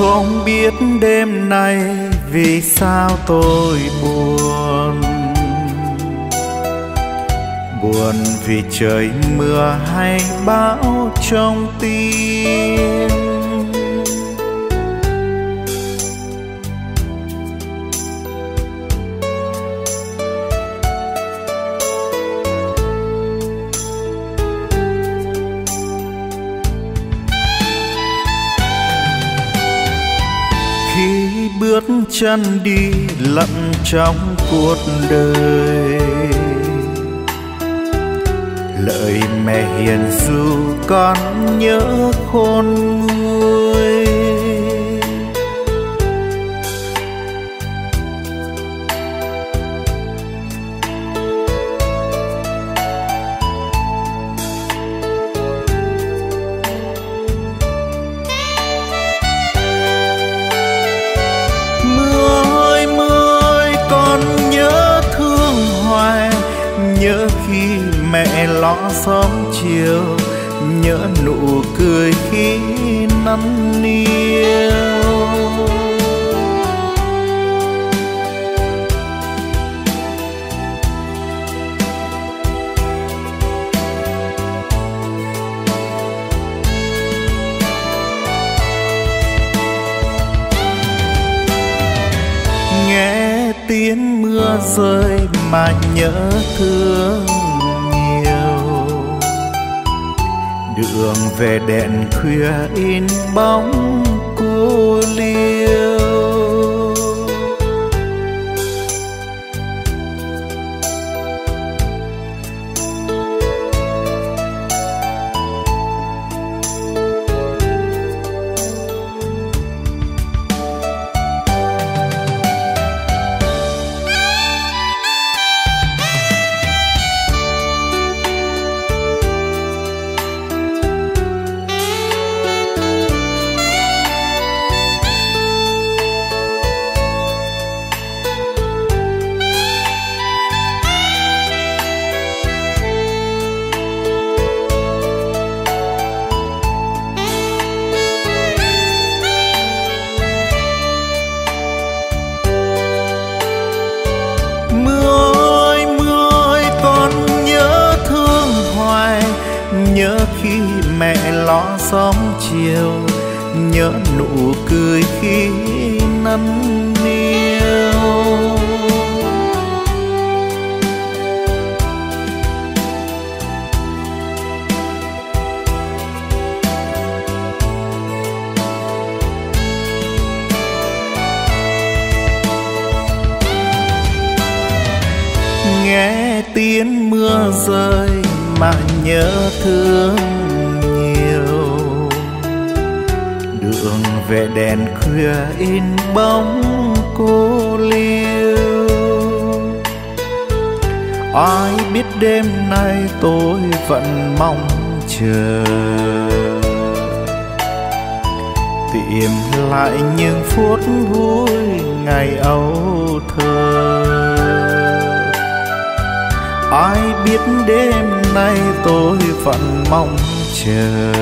Không biết đêm nay vì sao tôi buồn. Buồn vì trời mưa hay bão trong tim. Khi bước chân đi lặng trong cuộc đời, lời mẹ hiền ru con nhớ khôn nguôi. Nhớ khi mẹ ló xóm chiều, nhớ nụ cười khi nắng niêu. Nghe tiếng mưa rơi mà nhớ thương nhiều. Đường về đèn khuya in bóng cô liêu. Nhớ khi mẹ ló xóm chiều, nhớ nụ cười khi nắng niêu. Nghe tiếng mưa rơi mà nhớ thương nhiều. Đường về đèn khuya in bóng cô liêu. Ai biết đêm nay tôi vẫn mong chờ, tìm lại những phút vui ngày âu thơ. Ai biết đêm nay tôi vẫn mong chờ,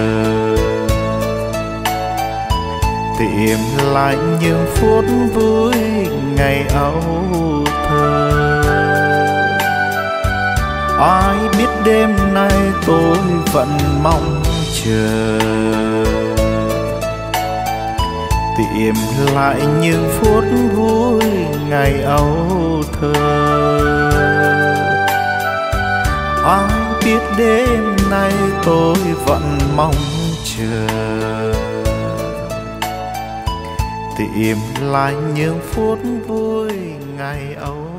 tìm lại những phút vui ngày âu thơ. Ai biết đêm nay tôi vẫn mong chờ, tìm lại những phút vui ngày âu thơ. Ai biết đêm nay tôi vẫn mong chờ, tìm lại những phút vui ngày âu